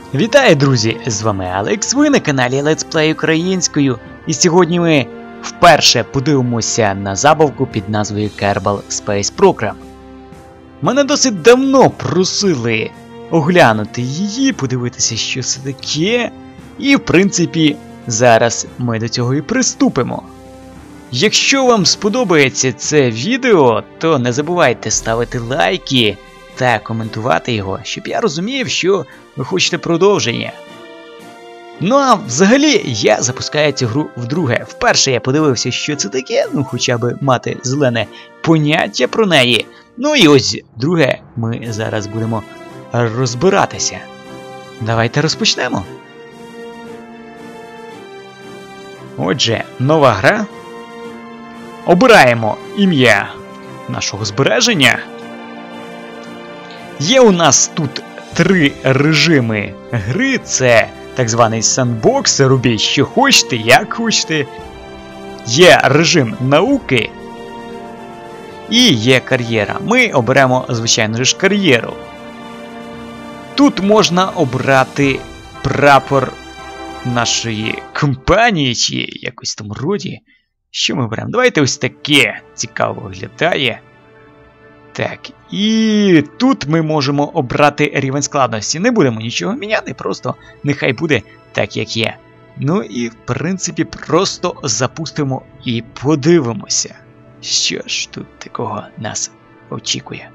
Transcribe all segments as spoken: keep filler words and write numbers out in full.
Вітаю, друзі! З вами Алекс, ви на каналі Let's Play українською. І сьогодні ми вперше подивимося на забавку під назвою Kerbal Space Program. Мене досить давно просили оглянути її, подивитися, що це таке. І, в принципі, зараз ми до цього і приступимо. Якщо вам сподобається це відео, то не забувайте ставити лайки та коментувати його, щоб я розумів, що ви хочете продовження. Ну а взагалі, я запускаю цю гру вдруге. Вперше я подивився, що це таке, ну хоча б мати зелене поняття про неї. Ну і ось, друге, ми зараз будемо розбиратися. Давайте розпочнемо. Отже, нова гра. Обираємо ім'я нашого збереження. Є у нас тут три режими гри. Це так званий сендбокс, робіть що хочете, як хочете. Є режим науки і є кар'єра. Ми оберемо, звичайно ж, кар'єру. Тут можна обрати прапор нашої компанії, чи якось там роді. Що ми беремо? Давайте ось таке цікаво виглядає. Так, і тут ми можемо обрати рівень складності. Не будемо нічого міняти, просто нехай буде так, як є. Ну і, в принципі, просто запустимо і подивимося, що ж тут такого нас очікує.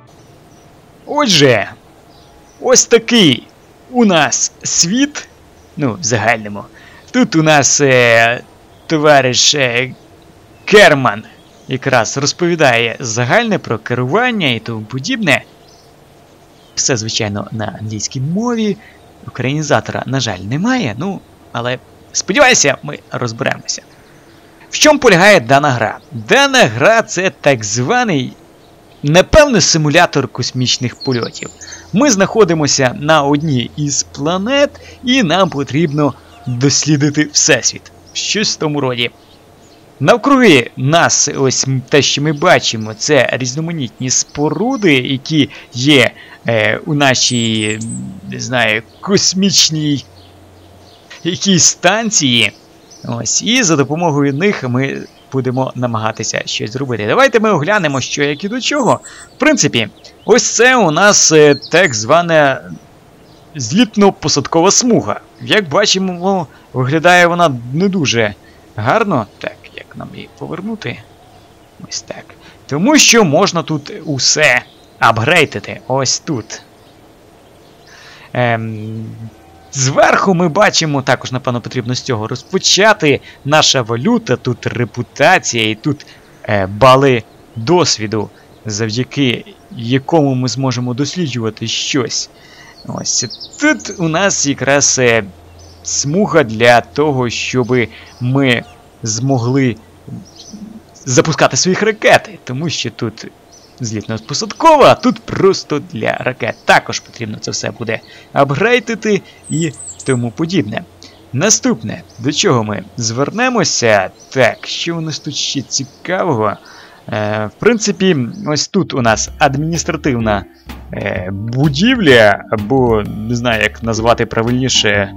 Отже, ось такий у нас світ, ну, в загальному. Тут у нас е, товариш е, Керман якраз розповідає загальне про керування і тому подібне. Все, звичайно, на англійській мові. Українізатора, на жаль, немає, ну, але сподіваюся, ми розберемося. В чому полягає дана гра? Дана гра – це так званий, напевно, симулятор космічних польотів. Ми знаходимося на одній із планет, і нам потрібно дослідити Всесвіт. Щось в тому роді. Навкруги нас, ось те, що ми бачимо, це різноманітні споруди, які є е, у нашій, не знаю, космічній якійсь станції. Ось, і за допомогою них ми будемо намагатися щось зробити. Давайте ми оглянемо, що як і до чого. В принципі, ось це у нас е, так звана злітно-посадкова смуга. Як бачимо, виглядає вона не дуже гарно. Так. Як нам її повернути? Ось так. Тому що можна тут усе апгрейдити. Ось тут. Ем, зверху ми бачимо, також, напевно, потрібно з цього розпочати. Наша валюта, тут репутація і тут е, бали досвіду, завдяки якому ми зможемо досліджувати щось. Ось тут у нас якраз е, смуга для того, щоб ми змогли запускати своїх ракети, тому що тут злітно-посадкова, а тут просто для ракет. Також потрібно це все буде апгрейдити і тому подібне. Наступне, до чого ми звернемося. Так, що у нас тут ще цікавого? Е, в принципі, ось тут у нас адміністративна е, будівля, або, не знаю, як назвати правильніше, е,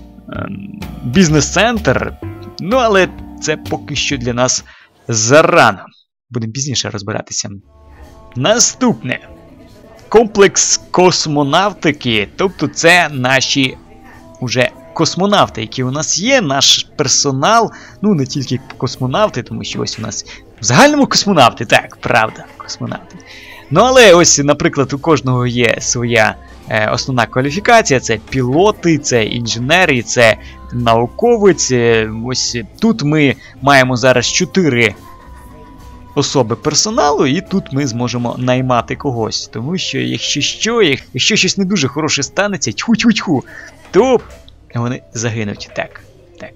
бізнес-центр. Ну, але це поки що для нас зарано. Будемо пізніше розбиратися. Наступне. Комплекс космонавтики. Тобто це наші уже космонавти, які у нас є. Наш персонал. Ну, не тільки космонавти, тому що ось у нас в загальному космонавти. Так, правда, космонавти. Ну, але ось, наприклад, у кожного є своя е, основна кваліфікація. Це пілоти, це інженери, це науковець. Ось тут ми маємо зараз чотири особи персоналу, і тут ми зможемо наймати когось. Тому що, якщо що, якщо щось не дуже хороше станеться, тьху-тьху-тьху, то вони загинуть. Так, так.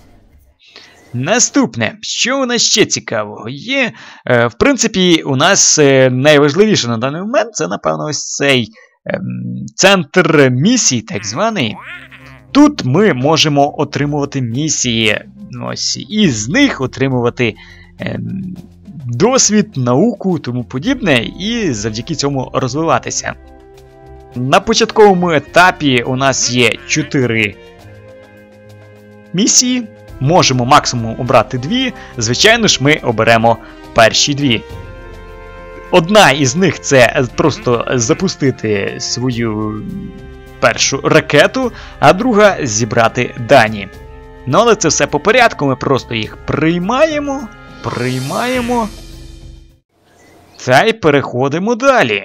Наступне, що у нас ще цікавого є? Е, в принципі, у нас е, найважливіше на даний момент, це, напевно, ось цей е, центр місій, так званий. Тут ми можемо отримувати місії, ось, і з них отримувати е, досвід, науку, тому подібне, і завдяки цьому розвиватися. На початковому етапі у нас є чотири місії. Можемо максимум обрати дві. Звичайно ж, ми оберемо перші дві. Одна із них це просто запустити свою першу ракету, а друга зібрати дані. Ну, але це все по порядку, ми просто їх приймаємо, приймаємо, та й переходимо далі.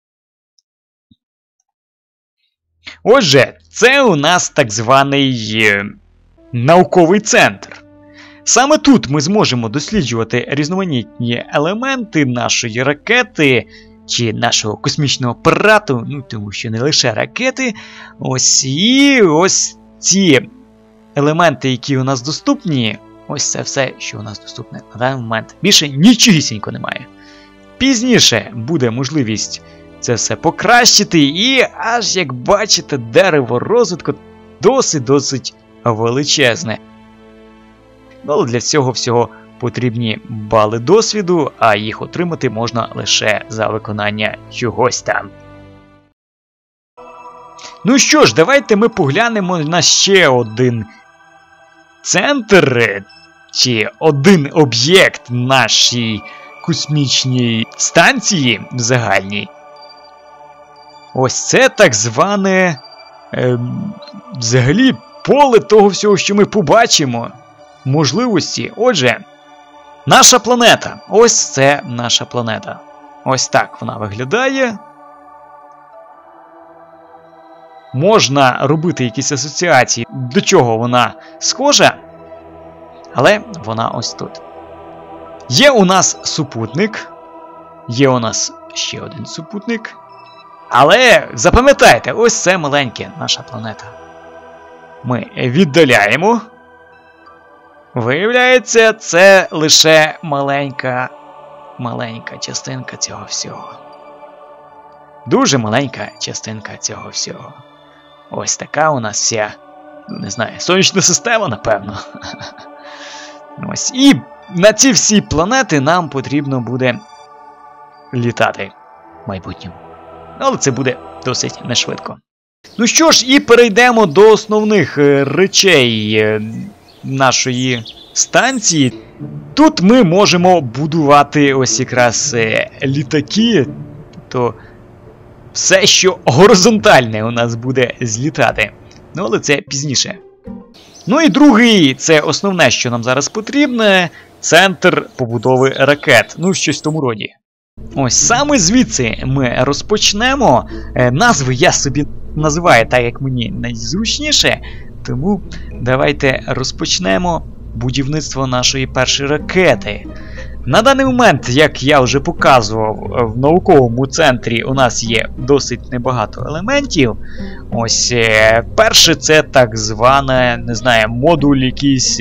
Отже, це у нас так званий е, науковий центр. Саме тут ми зможемо досліджувати різноманітні елементи нашої ракети чи нашого космічного апарату, ну тому що не лише ракети. Ось і ось ці елементи, які у нас доступні, ось це все, що у нас доступне на даний момент. Більше нічогісінько немає. Пізніше буде можливість це все покращити, і аж як бачите, дерево розвитку досить-досить величезне. Ну, але для цього всього потрібні бали досвіду, а їх отримати можна лише за виконання чогось там. Ну що ж, давайте ми поглянемо на ще один центр, чи один об'єкт нашій космічній станції загальній. Ось це так зване, е, взагалі, поле того всього, що ми побачимо. Можливості. Отже, наша планета. Ось це наша планета. Ось так вона виглядає. Можна робити якісь асоціації, до чого вона схожа, але вона ось тут. Є у нас супутник, є у нас ще один супутник, але запам'ятайте, ось це маленьке наша планета. Ми віддаляємо. Виявляється, це лише маленька, маленька частинка цього всього. Дуже маленька частинка цього всього. Ось така у нас вся, ну не знаю, сонячна система, напевно. Ось. І на ці всі планети нам потрібно буде літати в майбутньому. Але це буде досить нешвидко. Ну що ж, і перейдемо до основних речей нашої станції. Тут ми можемо будувати ось якраз літаки, тобто все, що горизонтальне у нас буде злітати. Ну, але це пізніше. Ну і другий, це основне, що нам зараз потрібно, центр побудови ракет. Ну, щось в тому роді. Ось саме звідси ми розпочнемо. Назви я собі називаю так, як мені найзручніше. Тому давайте розпочнемо будівництво нашої першої ракети. На даний момент, як я вже показував, в науковому центрі у нас є досить небагато елементів. Ось перше це так зване, не знаю, модуль якийсь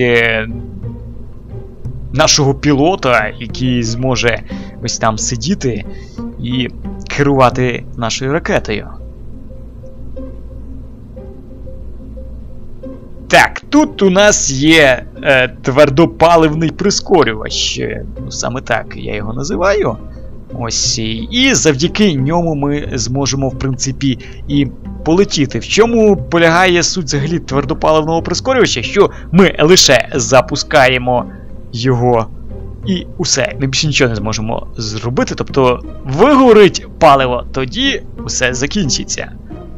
нашого пілота, який зможе ось там сидіти і керувати нашою ракетою. Так, тут у нас є е, твердопаливний прискорювач, ну, саме так я його називаю. Ось, і завдяки ньому ми зможемо, в принципі, і полетіти. В чому полягає суть взагалі твердопаливного прискорювача? Що ми лише запускаємо його і усе, ми більше нічого не зможемо зробити, тобто вигорить паливо, тоді усе закінчиться.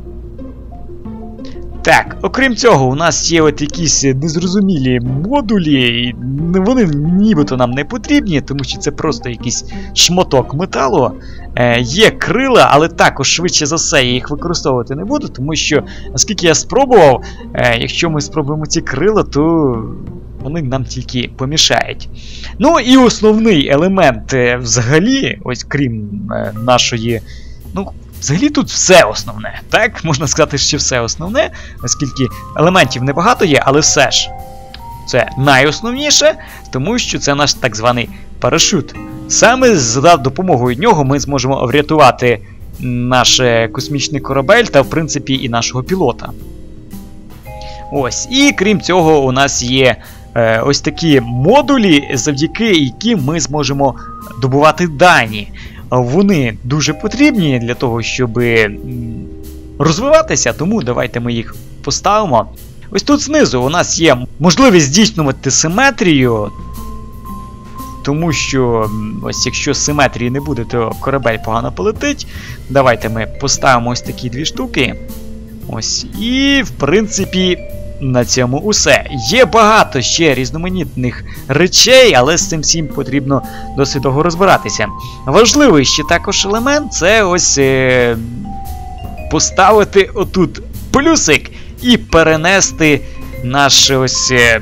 Так, окрім цього, у нас є от якісь незрозумілі модулі, і вони нібито нам не потрібні, тому що це просто якийсь шматок металу. Е, є крила, але також швидше за все я їх використовувати не буду, тому що, наскільки я спробував, е, якщо ми спробуємо ці крила, то вони нам тільки помішають. Ну і основний елемент е, взагалі, ось крім е, нашої, ну, взагалі тут все основне, так? Можна сказати, що все основне, оскільки елементів небагато є, але все ж це найосновніше, тому що це наш так званий парашут. Саме за допомогою нього ми зможемо врятувати наш космічний корабель та, в принципі, і нашого пілота. Ось, і крім цього, у нас є е, ось такі модулі, завдяки яким ми зможемо добувати дані. Вони дуже потрібні для того, щоб розвиватися, тому давайте ми їх поставимо. Ось тут знизу у нас є можливість здійснювати симетрію, тому що ось якщо симетрії не буде, то корабель погано полетить. Давайте ми поставимо ось такі дві штуки. Ось, і в принципі на цьому усе. Є багато ще різноманітних речей, але з цим всім потрібно досить довго розбиратися. Важливий ще також елемент — це ось е, поставити отут плюсик і перенести наш ось е,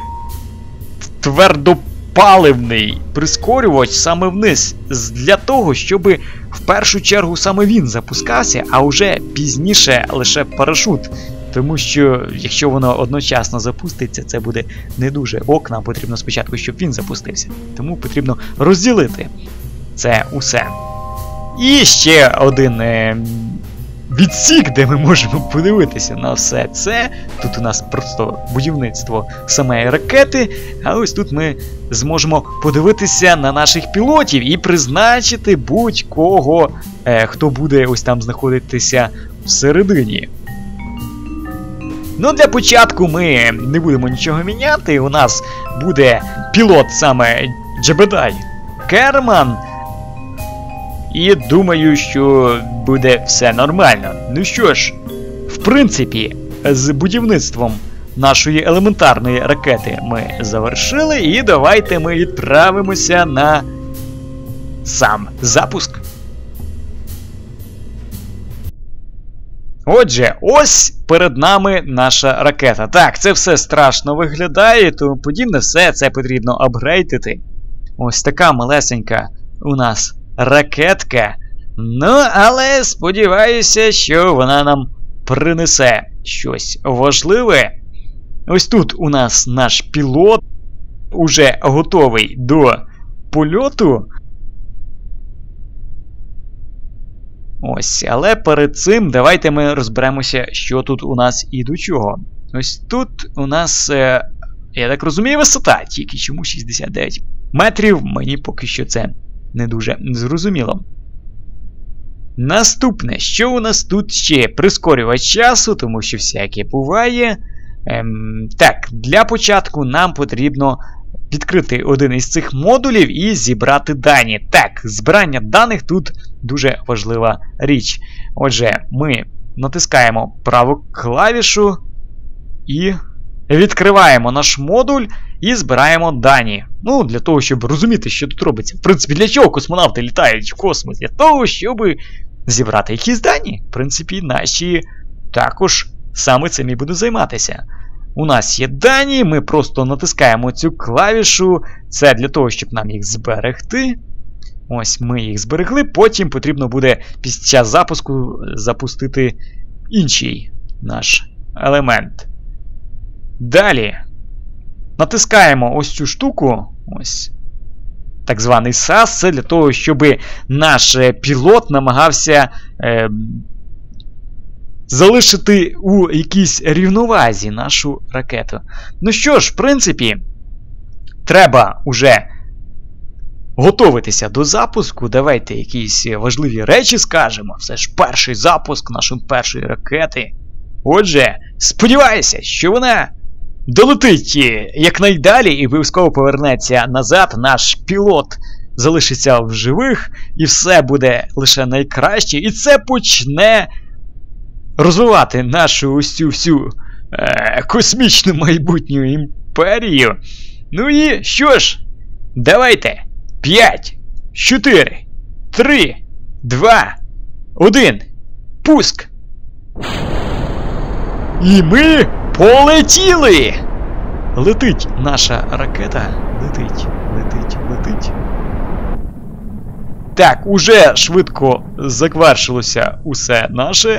твердопаливний прискорювач саме вниз, для того, щоб в першу чергу саме він запускався, а вже пізніше лише парашут. Тому що, якщо воно одночасно запуститься, це буде не дуже ок, нам потрібно спочатку, щоб він запустився. Тому потрібно розділити це усе. І ще один е, відсік, де ми можемо подивитися на все це. Тут у нас просто будівництво самої ракети, а ось тут ми зможемо подивитися на наших пілотів і призначити будь-кого, е, хто буде ось там знаходитися всередині. Ну, для початку ми не будемо нічого міняти. У нас буде пілот саме Джебедай Керман. І думаю, що буде все нормально. Ну що ж, в принципі, з будівництвом нашої елементарної ракети ми завершили. І давайте ми відправимося на сам запуск. Отже, ось перед нами наша ракета. Так, це все страшно виглядає, тому подібне, все це потрібно апгрейдити. Ось така малесенька у нас ракетка. Ну, але сподіваюся, що вона нам принесе щось важливе. Ось тут у нас наш пілот уже готовий до польоту. Ось, але перед цим давайте ми розберемося, що тут у нас і до чого. Ось тут у нас, е, я так розумію, висота, тільки чому шістдесят дев'ять метрів, мені поки що це не дуже зрозуміло. Наступне, що у нас тут ще? Прискорювач часу, тому що всяке буває. Ем, так, для початку нам потрібно відкрити один із цих модулів і зібрати дані. Так, збирання даних тут дуже важлива річ. Отже, ми натискаємо праву клавішу і відкриваємо наш модуль і збираємо дані. Ну, для того, щоб розуміти, що тут робиться. В принципі, для чого космонавти літають в космос? Для того, щоб зібрати якісь дані. В принципі, наші також саме цим і будуть займатися. У нас є дані, ми просто натискаємо цю клавішу. Це для того, щоб нам їх зберегти. Ось ми їх зберегли, потім потрібно буде під час запуску запустити інший наш елемент. Далі натискаємо ось цю штуку, ось так званий сас, це для того, щоб наш пілот намагався е, залишити у якійсь рівновазі нашу ракету. Ну що ж, в принципі, треба уже готуватися до запуску. Давайте якісь важливі речі скажемо. Це ж перший запуск нашої першої ракети. Отже, сподіваюся, що вона долетить якнайдалі і обов'язково повернеться назад. Наш пілот залишиться в живих, і все буде лише найкраще. І це почне розвивати нашу ось цю всю е, космічну майбутню імперію. Ну і що ж, давайте. п'ять, чотири, три, два, один. Пуск! І ми полетіли! Летить наша ракета. Летить, летить, летить. Так, уже швидко завершилося усе наше.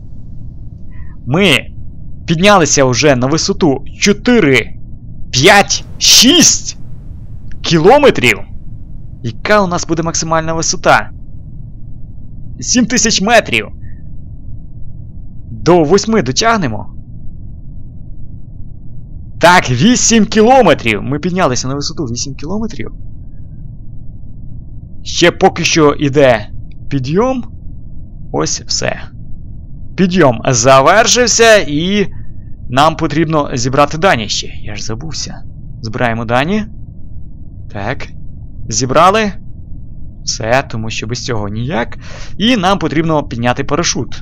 Ми піднялися вже на висоту чотири, п'ять, шість кілометрів. Яка у нас буде максимальна висота? сім тисяч метрів. До восьми дотягнемо? Так, вісім кілометрів. Ми піднялися на висоту вісім кілометрів. Ще поки що іде підйом. Ось все. підйом завершився і нам потрібно зібрати дані ще. Я ж забувся. Збираємо дані. Так. Зібрали. Все, тому що без цього ніяк. І нам потрібно підняти парашут.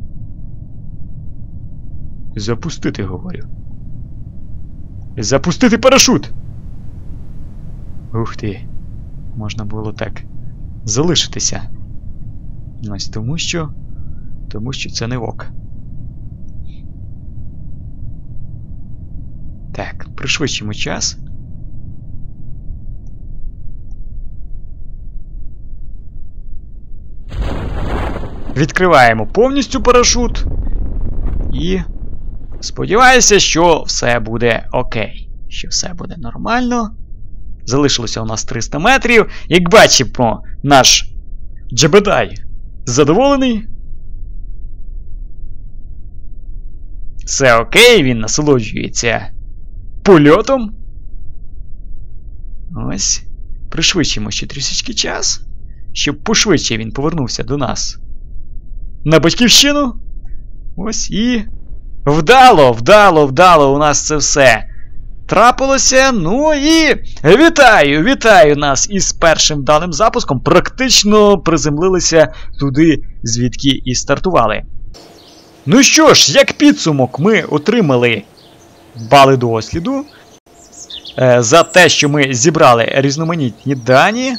Запустити, говорю. Запустити парашут! Ух ти. Можна було так залишитися. Ось тому що... Тому що це не ок. Так, пришвидшимо час. Відкриваємо повністю парашут. І сподіваюся, що все буде окей. Що все буде нормально. Залишилося у нас триста метрів. Як бачимо, наш Джебедай задоволений. Все окей, він насолоджується польотом. Ось. Пришвидшимо ще трішечки час, щоб пошвидше він повернувся до нас на батьківщину. Ось і... Вдало, вдало, вдало у нас це все трапилося. Ну і вітаю, вітаю нас із першим вдалим запуском. Практично приземлилися туди, звідки і стартували. Ну що ж, як підсумок, ми отримали бали досліду е, за те, що ми зібрали різноманітні дані.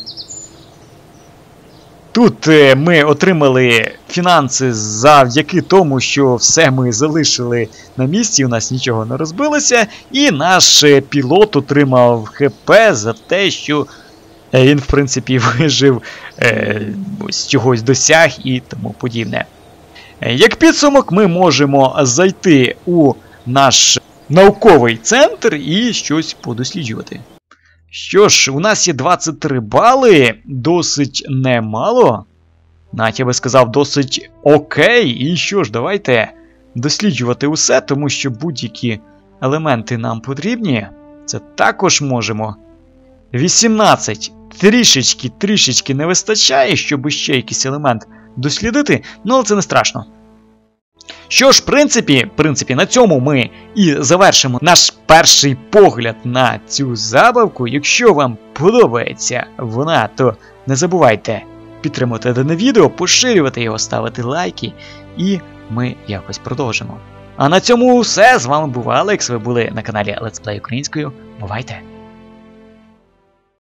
Тут е, ми отримали фінанси завдяки тому, що все ми залишили на місці, у нас нічого не розбилося. І наш пілот отримав ХП за те, що він, в принципі, вижив, е, ось чогось досяг і тому подібне. Як підсумок, ми можемо зайти у наш науковий центр і щось подосліджувати. Що ж, у нас є двадцять три бали, досить немало. Навіть я би сказав, досить окей. І що ж, давайте досліджувати усе, тому що будь-які елементи нам потрібні. Це також можемо. вісімнадцять. Трішечки, трішечки не вистачає, щоб ще якийсь елемент дослідити, ну але це не страшно. Що ж, в принципі, в принципі, на цьому ми і завершимо наш перший погляд на цю забавку. Якщо вам подобається вона, то не забувайте підтримати дане відео, поширювати його, ставити лайки, і ми якось продовжимо. А на цьому все. З вами був Алекс, ви були на каналі Let's Play українською. Бувайте!